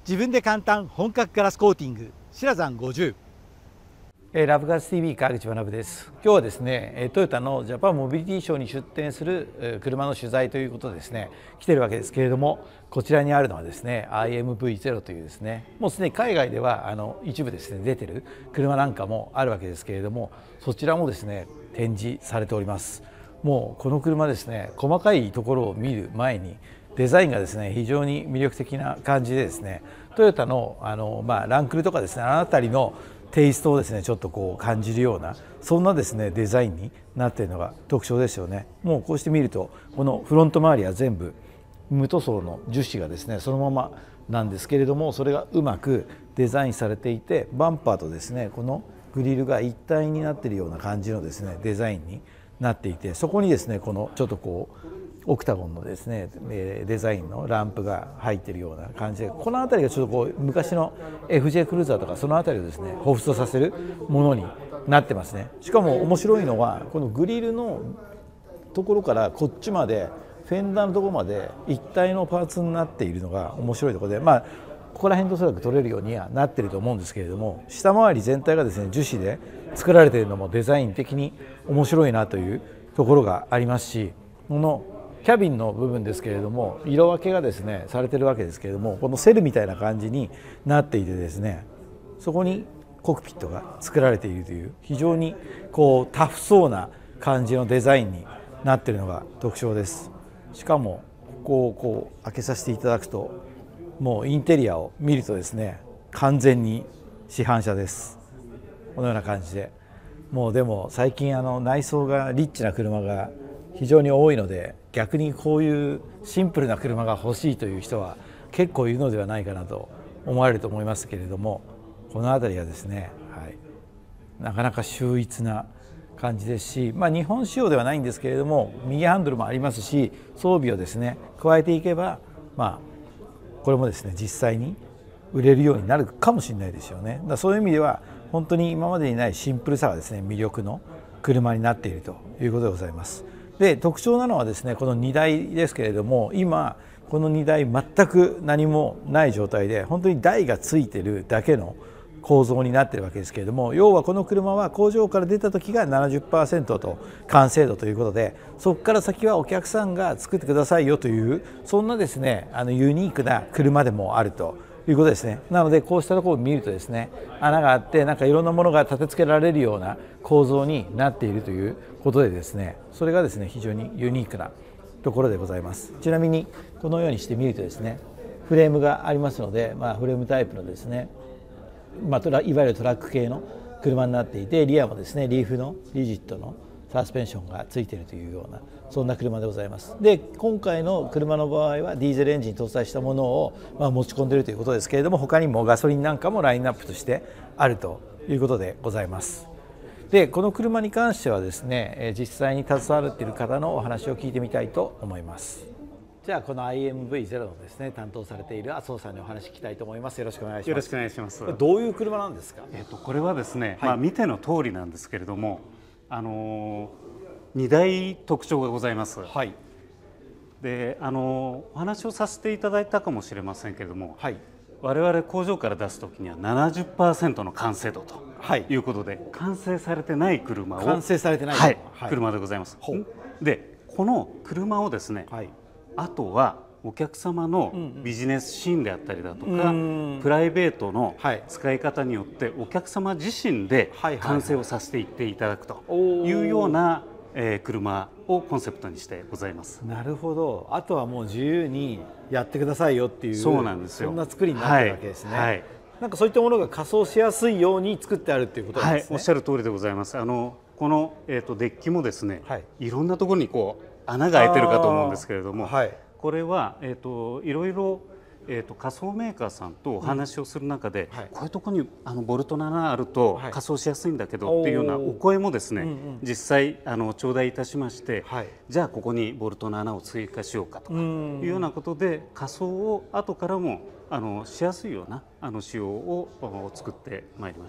自分で簡単本格ガラスコーティングシラザン50。 ラブガス TV 川口学です。今日はですね、トヨタのジャパンモビリティショーに出展する車の取材ということでですね、来てるわけですけれども、こちらにあるのはですね、IMV0 というですね、もうすでに海外では一部ですね出てる車なんかもあるわけですけれども、そちらもですね展示されております。もうこの車ですね、細かいところを見る前にデザインがですね非常に魅力的な感じでですね、トヨタのランクルとかですね、あの辺りのテイストをですねちょっとこう感じるような、そんなですねデザインになっているのが特徴ですよね。もうこうして見るとこのフロント周りは全部無塗装の樹脂がですねそのままなんですけれども、それがうまくデザインされていて、バンパーとですねこのグリルが一体になっているような感じのですねデザインになっていて、そこにですねこのちょっとこうオクタゴンのですねデザインのランプが入っているような感じで、この辺りがちょっとこう昔の FJ クルーザーとかその辺りをですね彷彿とさせるものになってますね。しかも面白いのはこのグリルのところからこっちまでフェンダーのところまで一体のパーツになっているのが面白いところで、ここら辺とおそらく取れるようにはなっていると思うんですけれども、下回り全体がですね樹脂で作られているのもデザイン的に面白いなというところがありますし、このキャビンの部分ですけれども色分けがですねされているわけですけれども、このセルみたいな感じになっていてですね、そこにコックピットが作られているという非常にこうタフそうな感じのデザインになっているのが特徴です。しかもここをこう開けさせていただくと、もうインテリアを見るとですね完全に市販車です。このような感じで、もうでも最近内装がリッチな車が非常に多いので、逆にこういうシンプルな車が欲しいという人は結構いるのではないかなと思われると思いますけれども、この辺りはですね、なかなか秀逸な感じですし、日本仕様ではないんですけれども右ハンドルもありますし、装備をですね加えていけばこれもですね実際に売れるようになるかもしれないですよね。そういう意味では本当に今までにないシンプルさがですね魅力の車になっているということでございます。で特徴なのはですねこの荷台ですけれども、今この荷台全く何もない状態で、本当に台がついてるだけの構造になっているわけですけれども、要はこの車は工場から出た時が 70% と完成度ということで、そこから先はお客さんが作ってくださいよという、そんなですねユニークな車でもあるということですね。なのでこうしたところを見るとですね、穴があってなんかいろんなものが立て付けられるような構造になっているということでですね、それがですね非常にユニークなところでございます。ちなみにこのようにして見るとですね、フレームがありますので、フレームタイプのですね、いわゆるトラック系の車になっていて、リアもですねリーフのリジットのサスペンションがついているというような、そんな車でございます。で今回の車の場合はディーゼルエンジン搭載したものを持ち込んでいるということですけれども、他にもガソリンなんかもラインナップとしてあるということでございます。でこの車に関してはですね実際に携われている方のお話を聞いてみたいと思います。じゃあこの IMV0 のですね担当されている麻生さんにお話聞きたいと思います。よろしくお願いします。 よろしくお願いします。 どういう車なんですか？ これはですね、見ての通りなんですけれども、2大特徴がございます。でお話をさせていただいたかもしれませんけれども、我々工場から出す時には 70% の完成度ということで、完成されてない車を車でございます。でこの車をですね、あとはお客様のビジネスシーンであったりだとか、プライベートの使い方によってお客様自身で完成をさせていっていただくというような車をコンセプトにしてございます。 なるほど。あとはもう自由にやってくださいよっていう、 そうなんですよ。 そんな作りになってるわけですね。なんかそういったものが仮装しやすいように作ってあるっていうことですね。 おっしゃる通りでございます。このデッキもですね、いろんなところにこう穴が開いてるかと思うんですけれども、これはいろいろ仮想メーカーさんとお話をする中で、こういうところにボルトの穴あると仮装しやすいんだけどっていうようなお声もですね、実際頂戴いたしまして、じゃあここにボルトの穴を追加しようかとかいうようなことで、仮装を後からもしやすいような仕様を作ってまいりました。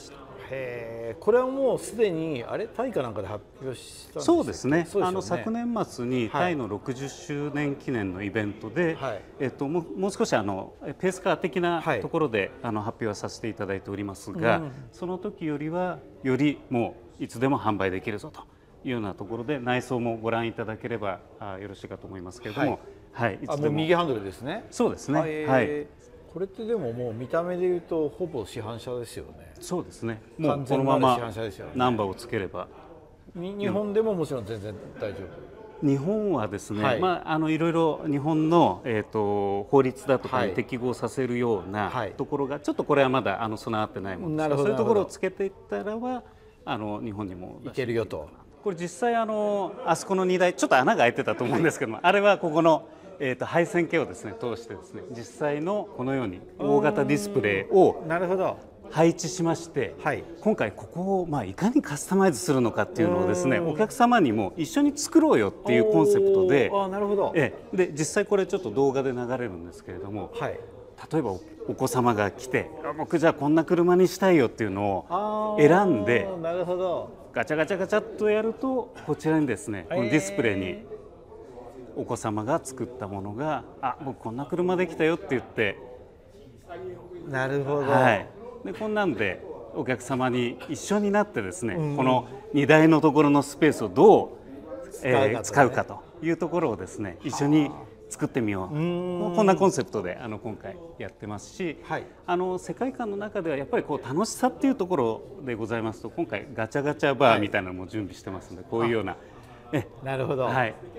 これはもうすでにあれタイかなんかで発表したんですか。 そうですね。 そうですよね。 昨年末にタイの60周年記念のイベントで、もう少しペースカー的なところで発表はさせていただいておりますが、その時よりはよりもういつでも販売できるぞというようなところで、内装もご覧いただければよろしいかと思いますけれども、はい、いつでも右ハンドルですね。 そうですね。はい。 これってでももう見た目でいうとほぼ市販車ですよね。 そうですね。もうこのままナンバーをつければ。 日本でももちろん全然大丈夫。 日本はですね、いろいろ日本の法律だとかに適合させるようなところがちょっとこれはまだ備わってないものですが、そういうところをつけていったらは日本にもいけるよと。 これ実際あそこの荷台ちょっと穴が開いてたと思うんですけども、あれはここの配線系をですね通してですね、実際のこのように大型ディスプレイを配置しまして、今回ここをいかにカスタマイズするのかっていうのをですね、お客様にも一緒に作ろうよっていうコンセプトで、で実際これちょっと動画で流れるんですけれども、例えばお子様が来て僕じゃあこんな車にしたいよっていうのを選んでガチャガチャガチャっとやると、こちらにですねこのディスプレイにお子様が作ったものが僕こんな車できたよって言って、 なるほど、 でこんなんでお客様に一緒になってですね、この荷台のところのスペースをどう使うかというところをですね一緒に作ってみよう、こんなコンセプトで今回やってますし、世界観の中ではやっぱりこう楽しさっていうところでございますと、今回ガチャガチャバーみたいなのも準備してますので、こういうようななるほど、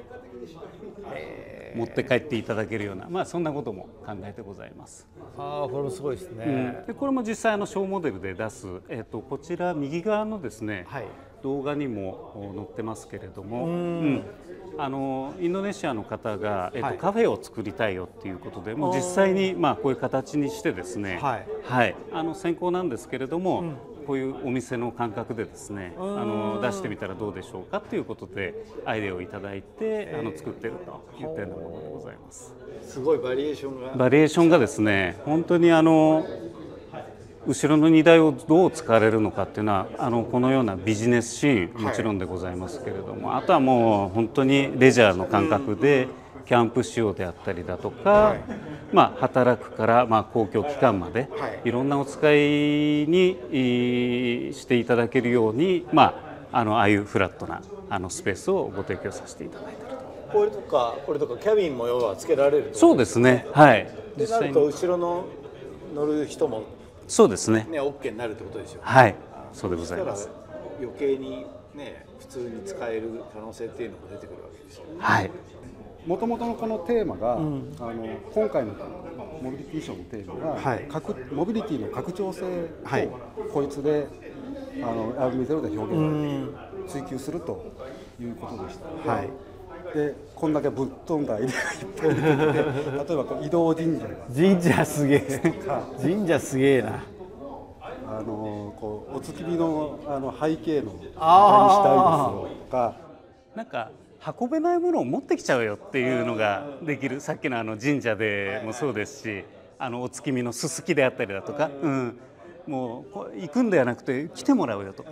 持って帰っていただけるような、そんなことも考えてございます。 これもすごいですね。 でこれも実際小モデルで出す、こちら右側のですね、動画にも載ってますけれども、インドネシアの方が、カフェを作りたいよっていうことで、もう実際にこういう形にしてですね、先行なんですけれども、こういうお店の感覚でですね出してみたらどうでしょうかということでアイデアをいただいて作っているといったようなものでございます。 すごいバリエーションがですね、本当に後ろの荷台をどう使われるのかっていうのはこのようなビジネスシーンもちろんでございますけれども、あとはもう本当にレジャーの感覚でキャンプ仕様であったりだとか、働くから公共機関までいろんなお使いにしていただけるように、ああいうフラットなスペースをご提供させていただいていると。 これとかキャビンも要はつけられる。 そうですね。はい。 でなると後ろの乗る人もそうですね。 OK になるってことですよね。 はい。そうでございます。 余計にね普通に使える可能性っていうのも出てくるわけですよね。 はい。 もともとのこのテーマが、今回のモビリティショーのテーマが、モビリティの拡張性をこいつでRB0 で表現追求するということでしたので、でこんだけぶっ飛んだアイデアがいっぱい出てきて、例えばこう移動神社すげえ神社すげえな、 こうお月見の背景のしたいですとか、 なんか運べないものを持ってきちゃうよっていうのができる、さっきの神社でもそうですし、お月見のすすきであったりだとか、もう行くんではなくて来てもらうよとか、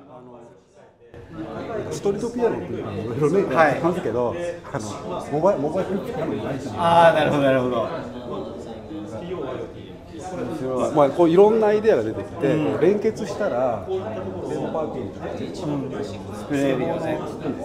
ストリートピアノっていうのいろいろねやってますけど、モバイルピアノないじゃない。 なるほどなるほど。 こういろんなアイデアが出てきて、連結したらテーマパークに作れるよね。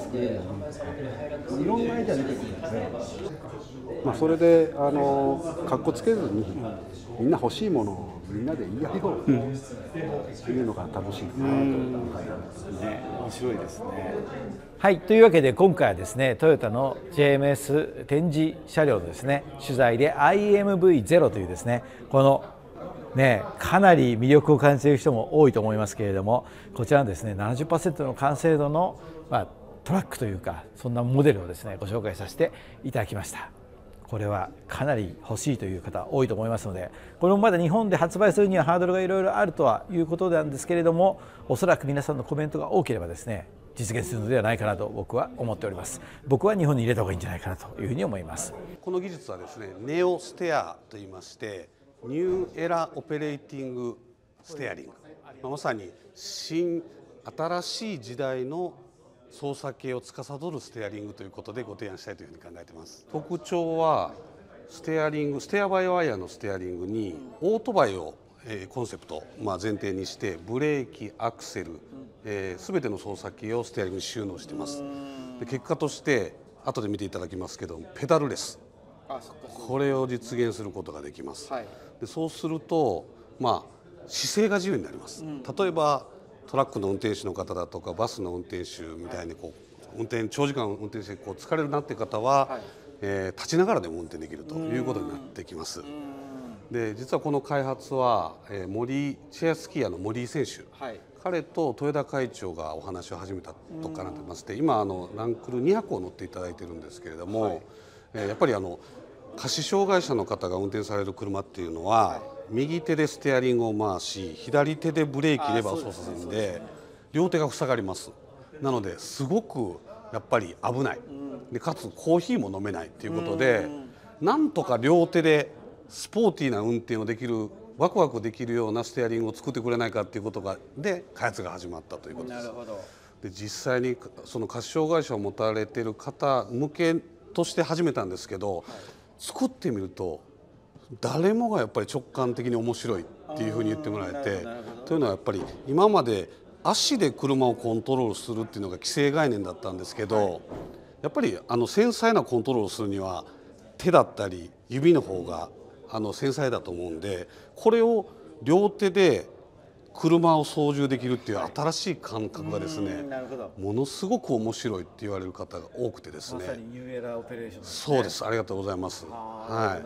いろんなアイデア出てくるので、それでかっこつけずにみんな欲しいものをみんなで言い合いようというのが楽しいかなと思いますね。 面白いですね。はい、というわけで今回はですねトヨタの JMS 展示車両のですね取材で IMV0 というですねこのかなり魅力を感じている人も多いと思いますけれども、こちらのですね 70% の完成度の、トラックというかそんなモデルをですねご紹介させていただきました。これはかなり欲しいという方多いと思いますので、これもまだ日本で発売するにはハードルがいろいろあるとはいうことなんですけれども、おそらく皆さんのコメントが多ければですね実現するのではないかなと僕は思っております。僕は日本に入れた方がいいんじゃないかなというふうに思います。 この技術はですねネオステアといいまして、ニューエラオペレーティングステアリング、まさに新しい時代の操作系を司るステアリングということでご提案したいというふうに考えています。特徴はステアバイワイヤーのステアリングにオートバイをコンセプト、前提にしてブレーキ、アクセル、全ての操作系をステアリングに収納しています。で結果として後で見ていただきますけどペダルレス、これを実現することができます。でそうすると、姿勢が自由になります。例えばトラックの運転手の方だとかバスの運転手みたいに長時間運転して疲れるなっていう方は、立ちながらでも運転できるということになってきます。で実はこの開発は、シェアスキーヤーの森井選手、彼と豊田会長がお話を始めたとかなってまして、今ランクル200を乗っていただいてるんですけれども、やっぱり下肢障害者の方が運転される車っていうのは、右手でステアリングを回し左手でブレーキレバーを操作するんで両手が塞がります。なのですごくやっぱり危ないで、かつコーヒーも飲めないということで、なんとか両手でスポーティーな運転をできる、ワクワクできるようなステアリングを作ってくれないかということで開発が始まったということです。で実際にその下肢障害者を持たれている方向けとして始めたんですけど、作ってみると誰もがやっぱり直感的に面白いっていうふうに言ってもらえて、というのはやっぱり今まで足で車をコントロールするっていうのが既成概念だったんですけど、やっぱり繊細なコントロールをするには手だったり指の方が繊細だと思うんで、これを両手で車を操縦できるっていう新しい感覚がですね、ものすごく面白いって言われる方が多くてですね。 まさにニューエラーオペレーションですね。そうです。ありがとうございます。はい。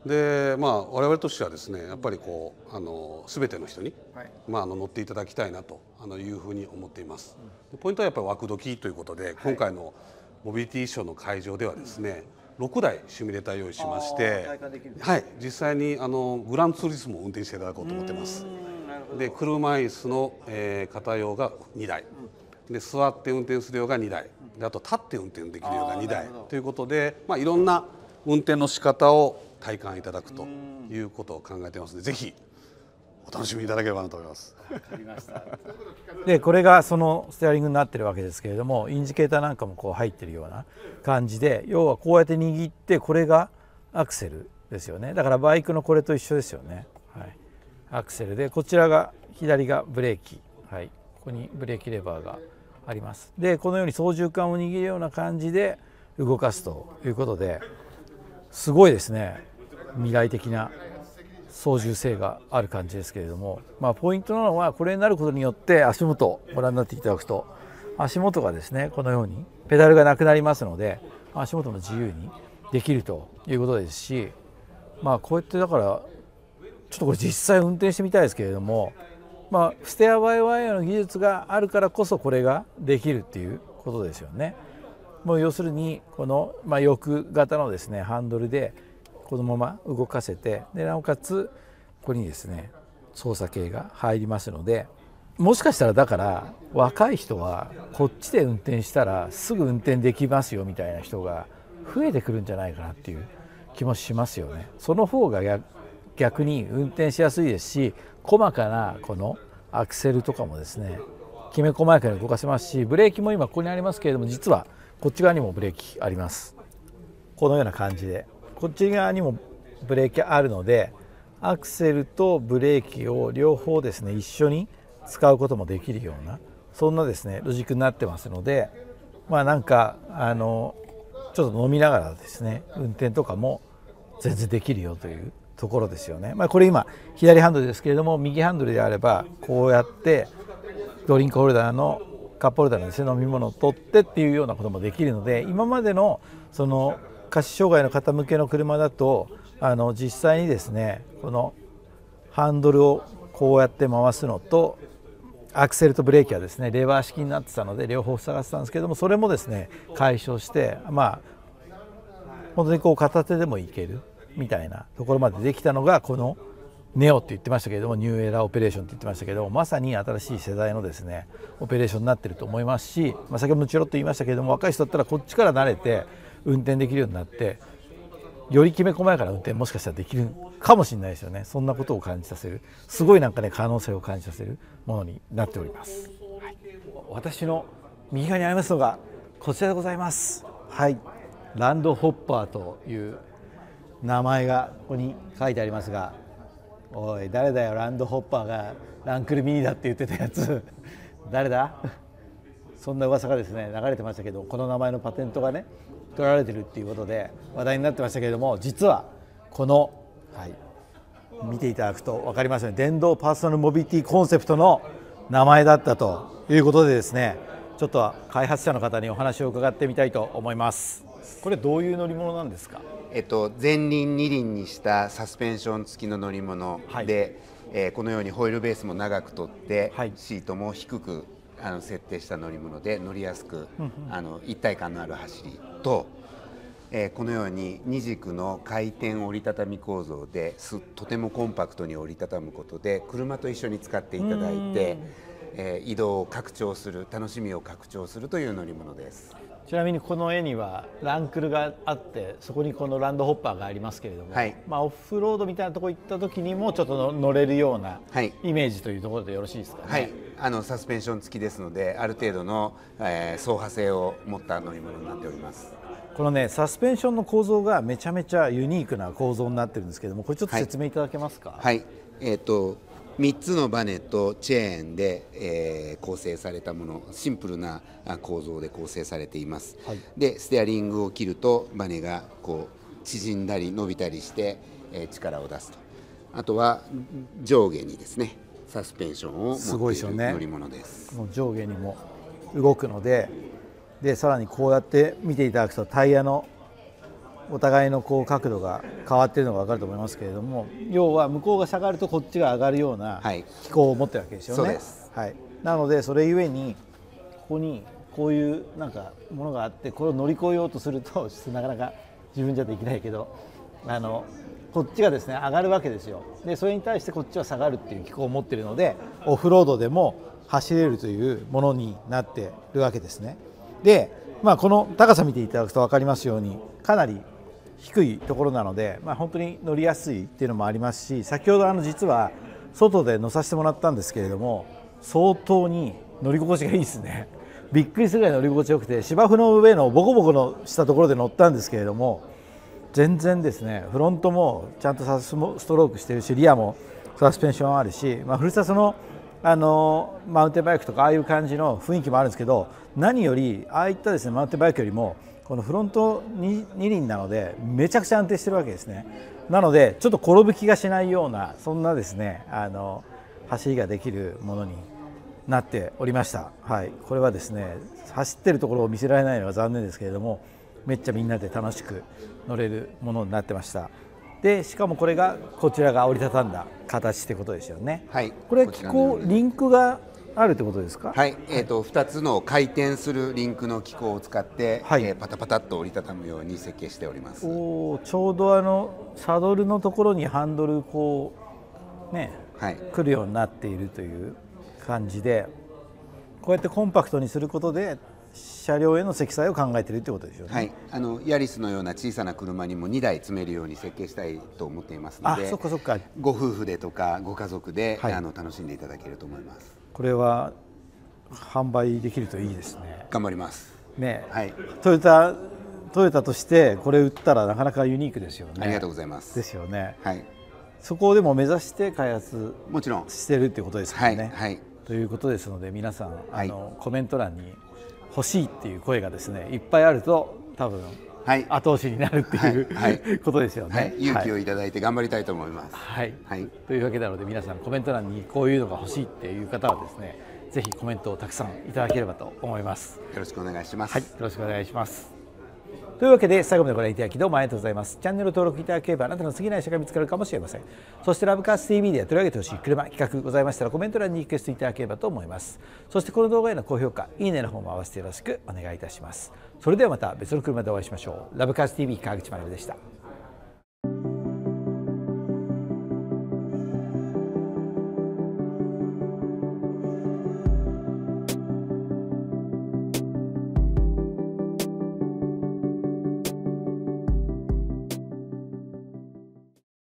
で我々としてはですね、やっぱり全ての人に、乗っていただきたいなというふうに思っています。ポイントはやっぱり枠時ということで、今回のモビリティショーの会場ではですね、6台シミュレーター用意しまして、実際にグランツーリスモを運転していただこうと思ってます。で車椅子の、方用が2台で、座って運転する用が2台で、あと立って運転できる用が2台ということで、いろんな運転の仕方を体感いただくということを考えていますので、ぜひお楽しみいただければなと思います。 わかりました。でこれがそのステアリングになってるわけですけれども、インジケーターなんかも入ってるような感じで、要はこうやって握って、これがアクセルですよね。だからバイクのこれと一緒ですよね。アクセルで、こちらが左がブレーキ、ここにブレーキレバーがあります。でこのように操縦桿を握るような感じで動かすということで、すごいですね、未来的な操縦性がある感じですけれども、ポイントなのはこれになることによって足元をご覧になっていただくと、足元がですねこのようにペダルがなくなりますので、足元も自由にできるということですし、こうやってだからちょっとこれ実際運転してみたいですけれども、ステアバイワイヤーの技術があるからこそこれができるっていうことですよね。もう要するにこの、翼型のですねハンドルでこのまま動かせて、でなおかつここにですね操作系が入りますので、もしかしたらだから若い人はこっちで運転したらすぐ運転できますよみたいな人が増えてくるんじゃないかなっていう気もしますよね。その方が逆に運転しやすいですし、細かなこのアクセルとかもですねきめ細やかに動かせますし、ブレーキも今ここにありますけれども、実はこっち側にもブレーキあります。このような感じでこっち側にもブレーキあるので、アクセルとブレーキを両方ですね一緒に使うこともできるような、そんなですねロジックになってますので、なんかちょっと飲みながらですね運転とかも全然できるよというところですよね。これ今左ハンドルですけれども、右ハンドルであればこうやってドリンクホルダーのカップホルダーのですね飲み物を取ってっていうようなこともできるので、今までのその下肢障害の方向けの車だと実際にですねこのハンドルをこうやって回すのと、アクセルとブレーキはですねレバー式になってたので両方塞がってたんですけども、それもですね解消して、本当にこう片手でもいけるみたいなところまでできたのがこのネオって言ってましたけれども、ニューエラーオペレーションって言ってましたけども、まさに新しい世代のですねオペレーションになってると思いますし、先ほどもちょろっと言いましたけれども、若い人だったらこっちから慣れて運転できるようになって、 よりきめ細やかな運転もしかしたらできるかもしれないですよね。そんなことを感じさせる、すごいなんかね可能性を感じさせるものになっております。はい、私の右側にありますのがこちらでございます。はい、ランドホッパーという名前がここに書いてありますが、おい誰だよ、ランドホッパーがランクルミニだって言ってたやつ誰だそんな噂がですね流れてましたけど、この名前のパテントがね取られてるっていうことで話題になってましたけれども、実はこの、はい、見ていただくと分かりますように電動パーソナルモビリティコンセプトの名前だったということでですね、ちょっと開発者の方にお話を伺ってみたいと思います。これどういう乗り物なんですか？ 前輪二輪にしたサスペンション付きの乗り物で、はい、このようにホイールベースも長く取って、はい、シートも低く設定した乗り物で乗りやすく一体感のある走りと、このように2軸の回転折りたたみ構造でとてもコンパクトに折りたたむことで車と一緒に使っていただいて、移動を拡張する、楽しみを拡張するという乗り物です。 ちなみにこの絵にはランクルがあって、そこにこのランドホッパーがありますけれども、はい、オフロードみたいなところ行った時にもちょっと乗れるようなイメージというところでよろしいですかね。 はい、サスペンション付きですので、ある程度の、走破性を持った乗り物になっております。 このねサスペンションの構造がめちゃめちゃユニークな構造になってるんですけれども、これちょっと説明いただけますか？ はい、3つのバネとチェーンで、構成されたもの、シンプルな構造で構成されています。はい、でステアリングを切るとバネがこう縮んだり伸びたりして、力を出すと。あとは上下にですねサスペンションを持っている乗り物です。 この上下にも動くので、さらにこうやって見ていただくとタイヤのお互いのこう角度が変わっているのが分かると思いますけれども、要は向こうが下がるとこっちが上がるような機構を持ってるわけですよね。そうです。はい、なのでそれゆえにここにこういうなんかものがあって、これを乗り越えようとするとなかなか自分じゃできないけど、こっちがですね上がるわけですよ。でそれに対してこっちは下がるっていう機構を持っているので、オフロードでも走れるというものになっているわけですね。で、この高さ見ていただくと分かりますようにかなり低いところなので、本当に乗りやすいっていうのもありますし、先ほど実は外で乗させてもらったんですけれども、相当に乗り心地がいいですね。びっくりするぐらい乗り心地よくて、芝生の上のボコボコのしたところで乗ったんですけれども、全然ですねフロントもちゃんとストロークしてるし、リアもサスペンションあるし、古さのマウンテンバイクとかああいう感じの雰囲気もあるんですけど、何よりああいったですねマウンテンバイクよりもこのフロント二輪なのでめちゃくちゃ安定してるわけですね。なのでちょっと転ぶ気がしないような、そんなですね走りができるものになっておりました。はい、これはですね走ってるところを見せられないのは残念ですけれども、めっちゃみんなで楽しく乗れるものになってました。でしかもこれがこちらが折りたたんだ形ってことですよね。はい、これ機構リンクがあるってことですか？ はい、2つの回転するリンクの機構を使って、はい、パタパタっと折りたたむように設計しております。 ちょうどサドルのところにハンドルこうね、はい、来るようになっているという感じで、こうやってコンパクトにすることで車両への積載を考えているということですよね。 はい、ヤリスのような小さな車にも2台積めるように設計したいと思っていますので、 そっかそっか、 ご夫婦でとかご家族で、はい、楽しんでいただけると思います。 これは販売できるといいですね。 頑張りますね。はい、 トヨタとしてこれ売ったらなかなかユニークですよね。 ありがとうございます。 ですよね。 はい、 そこをでも目指して開発もちろんしてるっていうことですよね。 はいはい、 ということですので、皆さんコメント欄に欲しいっていう声がですねいっぱいあると多分後押しになるっていうことですよね。 はい、勇気をいただいて頑張りたいと思います。 はい、はい、というわけなので、皆さんコメント欄にこういうのが欲しいっていう方はですね、ぜひコメントをたくさんいただければと思います。 よろしくお願いします。 はい、よろしくお願いします。というわけで最後までご覧いただきどうもありがとうございます。チャンネル登録いただければあなたの次の愛車が見つかるかもしれません。そしてラブカース TV では取り上げてほしい車企画ございましたらコメント欄にリクエストいただければと思います。そしてこの動画への高評価、いいねの方も合わせてよろしくお願いいたします。それではまた別の車でお会いしましょう。ラブカース TV 川口学でした。